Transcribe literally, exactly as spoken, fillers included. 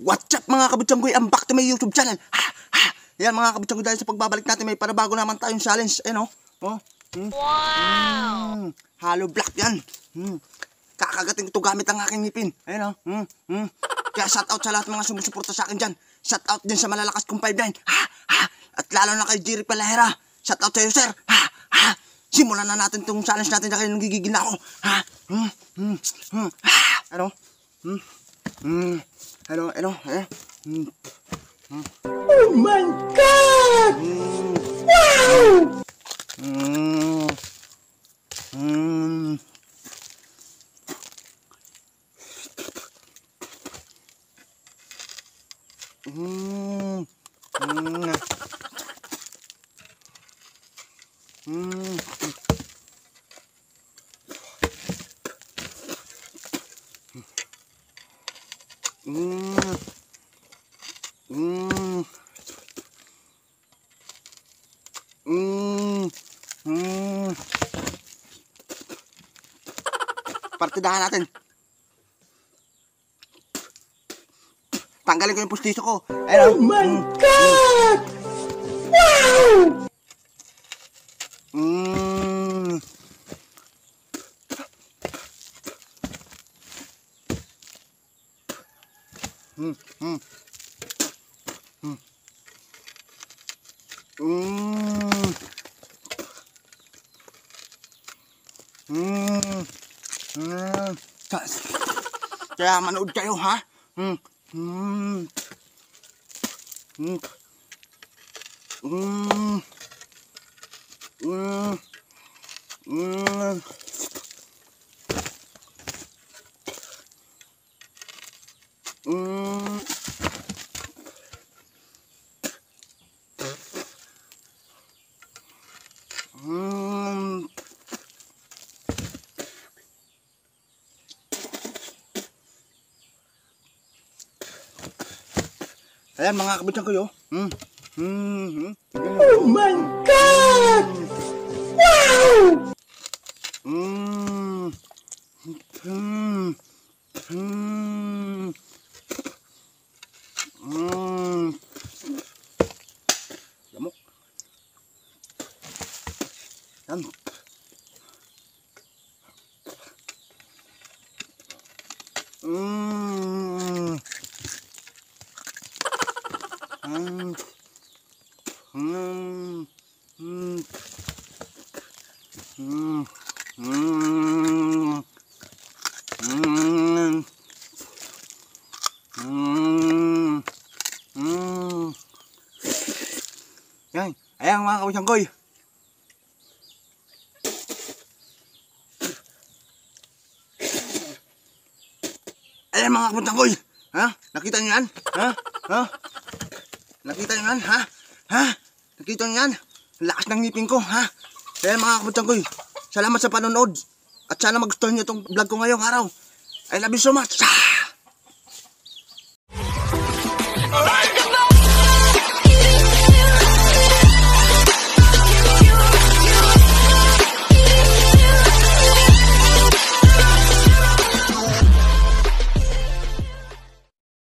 What's up mga kabutsyanggoy? I'm back to my YouTube channel. Ha, ha. Yan mga kabutsyanggoy, dahil sa pagbabalik natin may parabago naman tayong challenge. Ayan o. Oh. Hmm. Wow! Hmm. Hollow block yan. Hmm. Kakagating ito gamit ang aking ngipin. Ayan o. Hmm. Hmm. Kaya shout out sa lahat mga sumusuporta sa akin dyan. Shout out din sa malalakas kong five nine. Ha, ha. At lalo na kay Jerry Palahera. Shout out sa iyo sir. Ha, ha. Simulan na natin itong challenge natin dahil nagigigil na ako. Ha. Hmm. Hmm. Hmm. Ha. Ano? Hmm. Hmm. Ano, ano, eh? Hmm. Hmm. Oh my God! Hmm. Wow! Hmm. Hmm. Hmm. Hmm. Hmm. Hmm. Hmm. Hmm. Hmm. Partidahan natin. Tanggalin ko yung pustiso ko. Oh my God! Wow! Hmm. Hmm. Hmm. Hmm. Hmm. Hmm. Hmm. Kaya manood kayo ha. Hmm. Hmm. Hmm. Hmm. Hmm. Hmm. Hmm. Hmm. Ayan mga kabutsyang ko yo. Hmm. Hmm. Oh my God! Wow! Hmm. Hmm. Hmm. Hmm. Lamok. Yan. Hmm. Hmm. Hmm. Hmm. Hmm. Hmm. Hmm. Hmm. Hmm. Yan. Ayan mga kabutsyanggoy. Ayan mga kabutsyanggoy. Ha? Nakita niyo yan? Ha? Ha? Nakita niyo yan? Ha? Ha? Nakita niyo yan? Lakas ng ngipin ko, ha? Ayan mga kabutsyanggoy. Salamat sa panonood. At sana magustuhan niyo itong vlog ko ngayong araw. I love you so much.